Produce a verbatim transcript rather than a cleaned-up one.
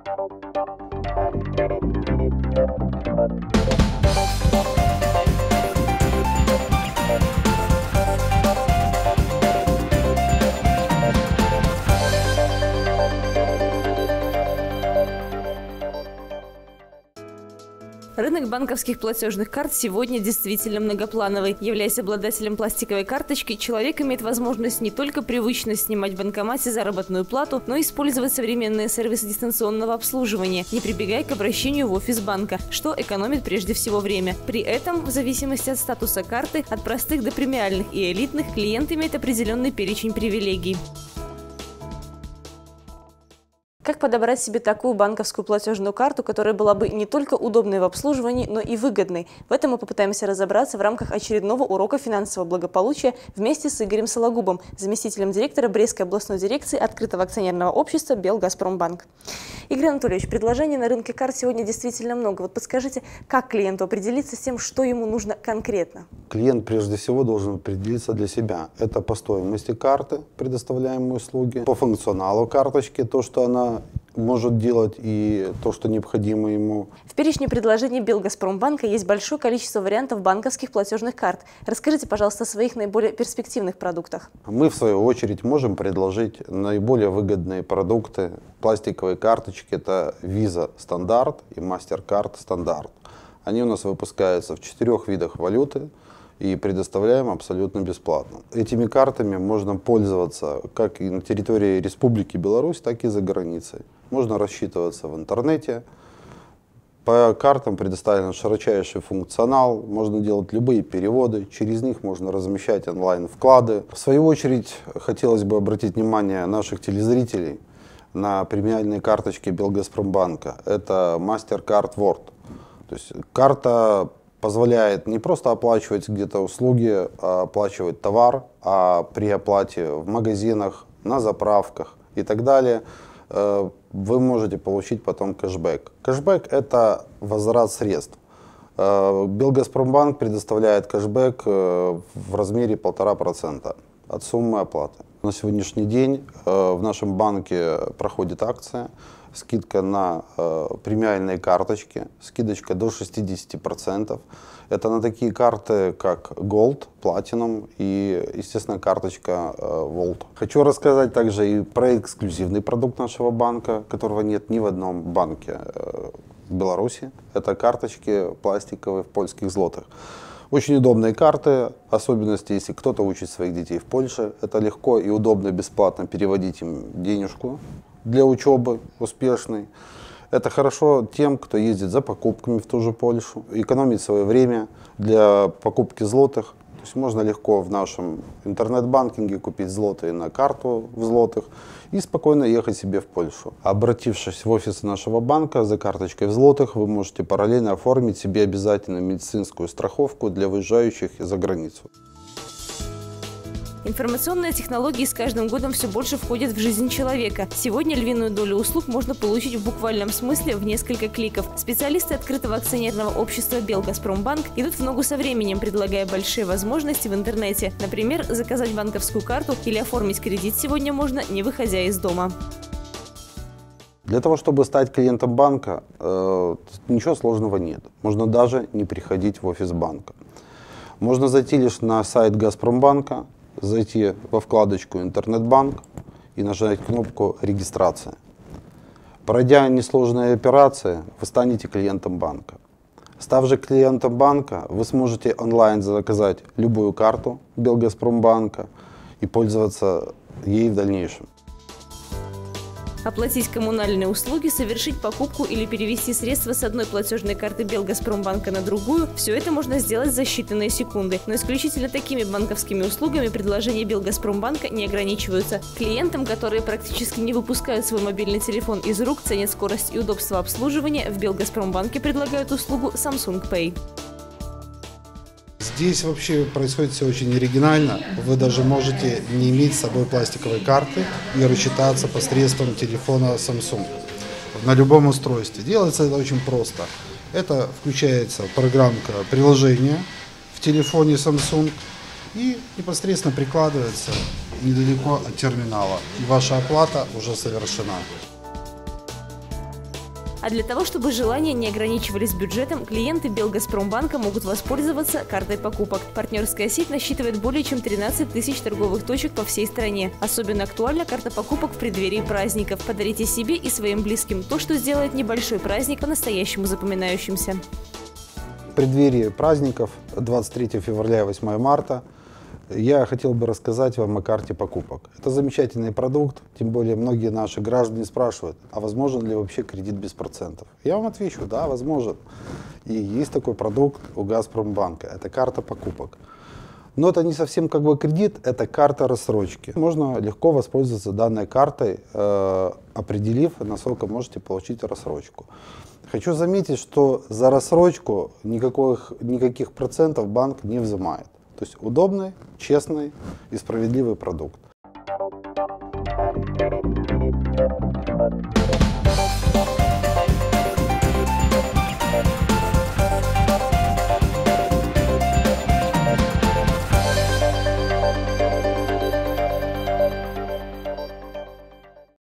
Рынок банковских платежных карт сегодня действительно многоплановый. Являясь обладателем пластиковой карточки, человек имеет возможность не только привычно снимать в банкомате заработную плату, но и использовать современные сервисы дистанционного обслуживания, не прибегая к обращению в офис банка, что экономит прежде всего время. При этом, в зависимости от статуса карты, от простых до премиальных и элитных, клиент имеет определенный перечень привилегий. Как подобрать себе такую банковскую платежную карту, которая была бы не только удобной в обслуживании, но и выгодной? В этом мы попытаемся разобраться в рамках очередного урока финансового благополучия вместе с Игорем Сологубом, заместителем директора Брестской областной дирекции открытого акционерного общества Белгазпромбанк. Игорь Анатольевич, предложений на рынке карт сегодня действительно много. Вот подскажите, как клиенту определиться с тем, что ему нужно конкретно? Клиент прежде всего должен определиться для себя. Это по стоимости карты, предоставляемые услуги, по функционалу карточки, то, что она может делать и то, что необходимо ему. В перечне предложений Белгазпромбанка есть большое количество вариантов банковских платежных карт. Расскажите, пожалуйста, о своих наиболее перспективных продуктах. Мы, в свою очередь, можем предложить наиболее выгодные продукты. Пластиковые карточки – это Visa стандарт и MasterCard стандарт. Они у нас выпускаются в четырех видах валюты и предоставляем абсолютно бесплатно. Этими картами можно пользоваться как и на территории Республики Беларусь, так и за границей. Можно рассчитываться в интернете. По картам предоставлен широчайший функционал, можно делать любые переводы, через них можно размещать онлайн-вклады. В свою очередь, хотелось бы обратить внимание наших телезрителей на премиальные карточки Белгазпромбанка. Это MasterCard World. То есть карта позволяет не просто оплачивать где-то услуги, а оплачивать товар, а при оплате в магазинах, на заправках и так далее вы можете получить потом кэшбэк. Кэшбэк – это возврат средств. Белгазпромбанк предоставляет кэшбэк в размере полтора процента от суммы оплаты. На сегодняшний день в нашем банке проходит акция. Скидка на э, премиальные карточки, скидочка до шестидесяти процентов. Это на такие карты, как Gold, Platinum и, естественно, карточка э, Volt. Хочу рассказать также и про эксклюзивный продукт нашего банка, которого нет ни в одном банке э, в Беларуси. Это карточки пластиковые в польских злотых. Очень удобные карты, особенности, если кто-то учит своих детей в Польше. Это легко и удобно, бесплатно переводить им денежку для учебы успешной. Это хорошо тем, кто ездит за покупками в ту же Польшу, экономит свое время для покупки злотых. То есть можно легко в нашем интернет-банкинге купить злотые на карту в злотых и спокойно ехать себе в Польшу. Обратившись в офис нашего банка за карточкой в злотых, вы можете параллельно оформить себе обязательно медицинскую страховку для выезжающих за границу. Информационные технологии с каждым годом все больше входят в жизнь человека. Сегодня львиную долю услуг можно получить в буквальном смысле в несколько кликов. Специалисты открытого акционерного общества Белгазпромбанк идут в ногу со временем, предлагая большие возможности в интернете. Например, заказать банковскую карту или оформить кредит сегодня можно, не выходя из дома. Для того, чтобы стать клиентом банка, э, ничего сложного нет. Можно даже не приходить в офис банка. Можно зайти лишь на сайт Газпромбанка, зайти во вкладочку «Интернет-банк» и нажать кнопку «Регистрация». Пройдя несложные операции, вы станете клиентом банка. Став же клиентом банка, вы сможете онлайн заказать любую карту Белгазпромбанка и пользоваться ей в дальнейшем. Оплатить коммунальные услуги, совершить покупку или перевести средства с одной платежной карты Белгазпромбанка на другую – все это можно сделать за считанные секунды. Но исключительно такими банковскими услугами предложения Белгазпромбанка не ограничиваются. Клиентам, которые практически не выпускают свой мобильный телефон из рук, ценят скорость и удобство обслуживания, в Белгазпромбанке предлагают услугу Samsung Pay. Здесь вообще происходит все очень оригинально. Вы даже можете не иметь с собой пластиковой карты и рассчитаться посредством телефона Samsung на любом устройстве. Делается это очень просто. Это включается программка приложения в телефоне Samsung и непосредственно прикладывается недалеко от терминала. И ваша оплата уже совершена. А для того, чтобы желания не ограничивались бюджетом, клиенты Белгазпромбанка могут воспользоваться картой покупок. Партнерская сеть насчитывает более чем тринадцать тысяч торговых точек по всей стране. Особенно актуальна карта покупок в преддверии праздников. Подарите себе и своим близким то, что сделает небольшой праздник по-настоящему запоминающимся. В преддверии праздников двадцать третьего февраля и восьмого марта я хотел бы рассказать вам о карте покупок. Это замечательный продукт, тем более многие наши граждане спрашивают, а возможен ли вообще кредит без процентов? Я вам отвечу, да, возможен. И есть такой продукт у Газпромбанка, это карта покупок. Но это не совсем как бы кредит, это карта рассрочки. Можно легко воспользоваться данной картой, э, определив, насколько можете получить рассрочку. Хочу заметить, что за рассрочку никаких, никаких процентов банк не взимает. То есть удобный, честный и справедливый продукт.